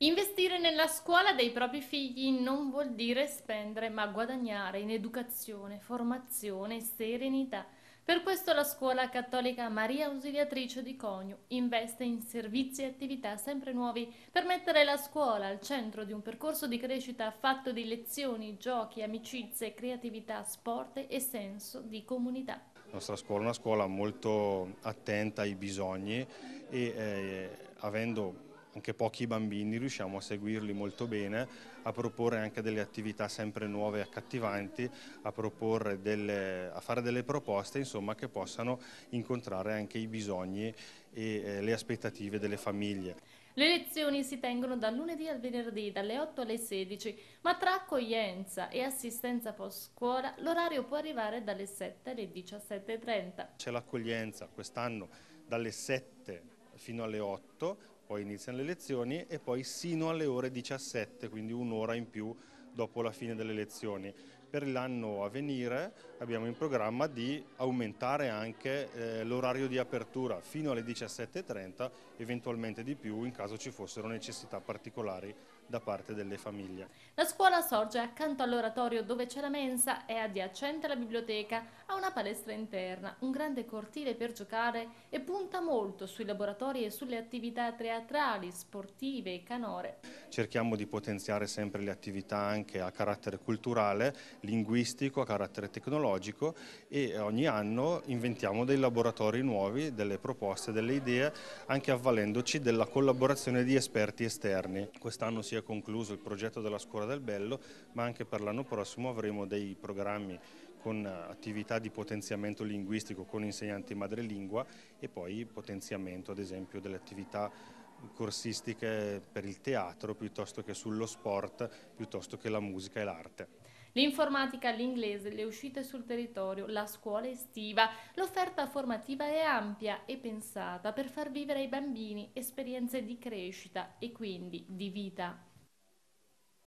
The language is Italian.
Investire nella scuola dei propri figli non vuol dire spendere, ma guadagnare in educazione, formazione e serenità. Per questo la Scuola Cattolica Maria Ausiliatrice di Cogno investe in servizi e attività sempre nuovi per mettere la scuola al centro di un percorso di crescita fatto di lezioni, giochi, amicizie, creatività, sport e senso di comunità. La nostra scuola è una scuola molto attenta ai bisogni e avendo anche pochi bambini riusciamo a seguirli molto bene, a proporre anche delle attività sempre nuove e accattivanti, a fare delle proposte insomma, che possano incontrare anche i bisogni e le aspettative delle famiglie. Le lezioni si tengono dal lunedì al venerdì, dalle 8 alle 16, ma tra accoglienza e assistenza post scuola l'orario può arrivare dalle 7 alle 17:30. C'è l'accoglienza quest'anno dalle 7 fino alle 8, poi iniziano le lezioni e poi sino alle ore 17, quindi un'ora in più dopo la fine delle lezioni. Per l'anno a venire abbiamo in programma di aumentare anche l'orario di apertura fino alle 17:30, eventualmente di più in caso ci fossero necessità particolari da parte delle famiglie. La scuola sorge accanto all'oratorio dove c'è la mensa, è adiacente alla biblioteca, ha una palestra interna, un grande cortile per giocare e punta molto sui laboratori e sulle attività teatrali, sportive e canore. Cerchiamo di potenziare sempre le attività anche a carattere culturale, linguistico, a carattere tecnologico e ogni anno inventiamo dei laboratori nuovi, delle proposte, delle idee, anche avvalendoci della collaborazione di esperti esterni. Quest'anno si è concluso il progetto della Scuola del Bello, ma anche per l'anno prossimo avremo dei programmi con attività di potenziamento linguistico con insegnanti madrelingua e poi potenziamento ad esempio delle attività corsistiche per il teatro piuttosto che sullo sport, piuttosto che la musica e l'arte. L'informatica, l'inglese, le uscite sul territorio, la scuola estiva, l'offerta formativa è ampia e pensata per far vivere ai bambini esperienze di crescita e quindi di vita.